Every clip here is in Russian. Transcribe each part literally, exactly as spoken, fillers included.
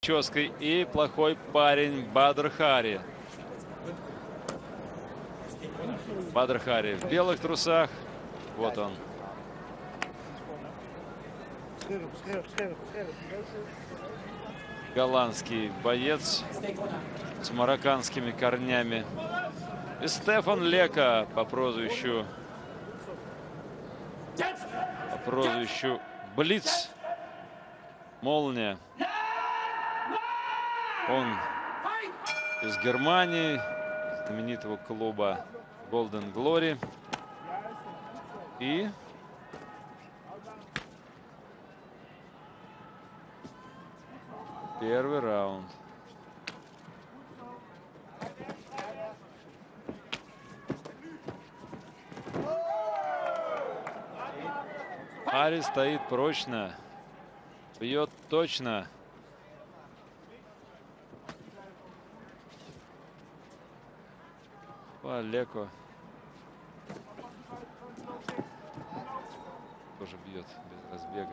прической, и плохой парень Бадр Хари. Бадр Хари в белых трусах. Вот он. Голландский боец с марокканскими корнями. И Стефан Леко по прозвищу по прозвищу Блиц, Молния. Он из Германии, знаменитого клуба Golden Glory. И первый раунд. Хари стоит прочно, бьет точно. А Леко тоже бьет без разбега.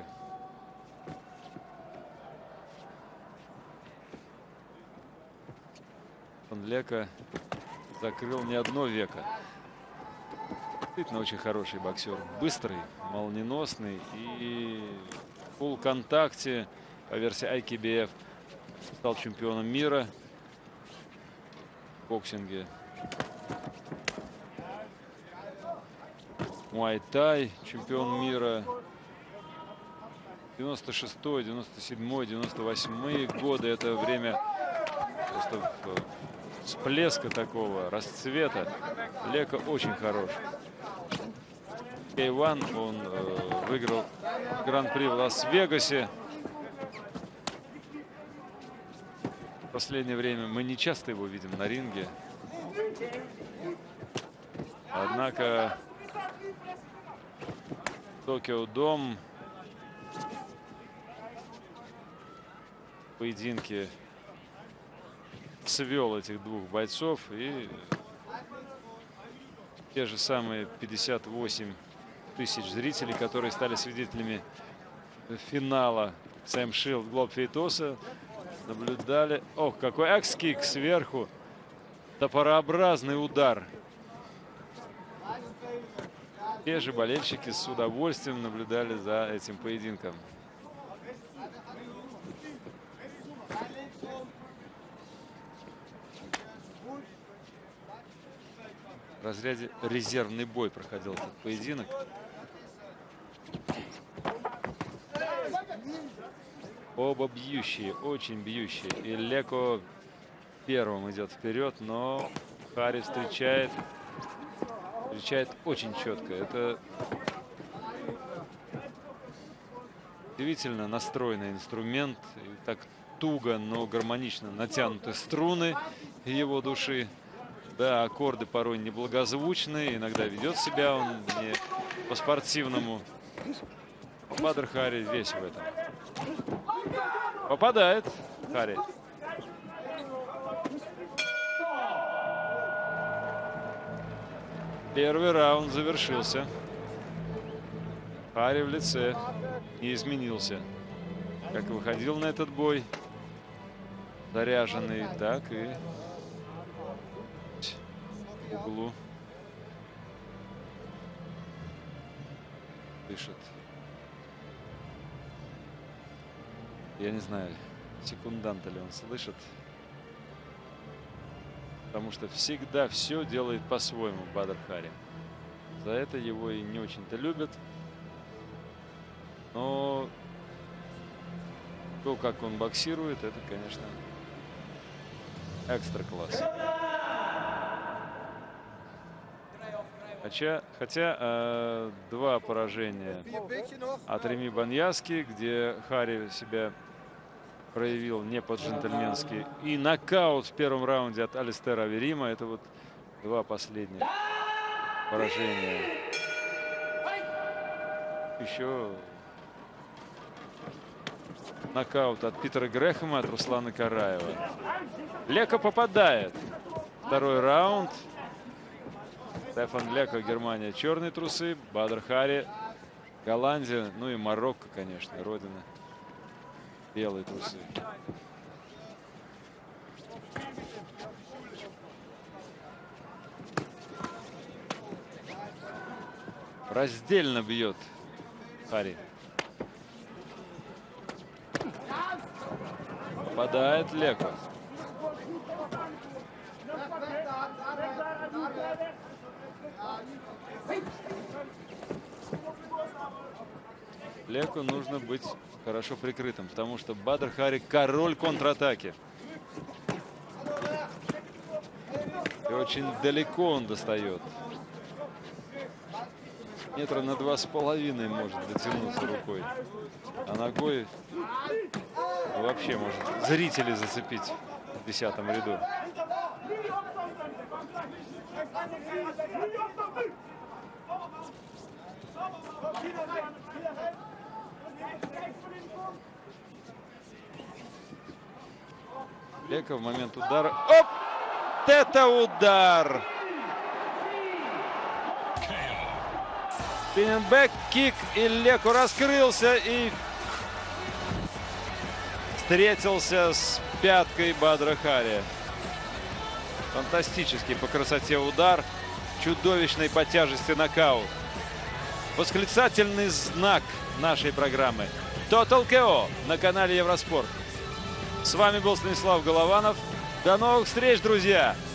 Он Леко закрыл не одно веко. Действительно очень хороший боксер. Быстрый, молниеносный и в фулл-контакте по версии ай кей би эф стал чемпионом мира в боксинге. Муай-тай чемпион мира. девяносто шестой, девяносто седьмой, девяносто восьмой годы. Это время просто всплеска такого, расцвета. Леко очень хорош. кей один он э, выиграл гран-при в Лас-Вегасе. В последнее время мы не часто его видим на ринге. Однако Токио Дом в поединке свел этих двух бойцов, и те же самые пятьдесят восемь тысяч зрителей, которые стали свидетелями финала Сэм Шилд Глоб Фейтоса, наблюдали. Ох, какой экс-кик сверху, топорообразный удар. Те же болельщики с удовольствием наблюдали за этим поединком. В разряде резервный бой проходил этот поединок. Оба бьющие, очень бьющие. И Леко первым идет вперед, но Хари встречает, встречает очень четко. Это удивительно настроенный инструмент. И так туго, но гармонично натянуты струны его души. Да, аккорды порой неблагозвучные, иногда ведет себя он не по-спортивному. Бадр Хари весь в этом. Попадает Хари. Первый раунд завершился. Хари в лице не изменился. Как выходил на этот бой, заряженный, так и в углу дышит. Я не знаю, секунданта ли он слышит, потому что всегда все делает по-своему Бадр Хари. За это его и не очень-то любят. Но то, как он боксирует, это, конечно, экстра класс. Хотя, хотя э, два поражения от Реми Баньяски, где Хари себя проявил не по-джентльменски, и нокаут в первом раунде от Алистера Аверима. Это вот два последних поражения. Еще нокаут от Питера Грэхэма, от Руслана Караева. Леко попадает. Второй раунд. Стефан Леко, Германия, черные трусы. Бадр Хари, Голландия, ну и Марокко, конечно, родина. Белые трусы. Раздельно бьет Хари. Попадает Леко. Леку нужно быть хорошо прикрытым, потому что Бадр Хари король контратаки. И очень далеко он достает. Метра на два с половиной может дотянуться рукой. А ногой вообще может зрителей зацепить в десятом ряду. Леко в момент удара. Оп! Это удар! Спиннинг-бэк, кик, и Леко раскрылся и встретился с пяткой Бадра Хари. Фантастический по красоте удар, чудовищный по тяжести нокаут. Восклицательный знак нашей программы. Total кей о на канале Евроспорт. С вами был Станислав Голованов. До новых встреч, друзья!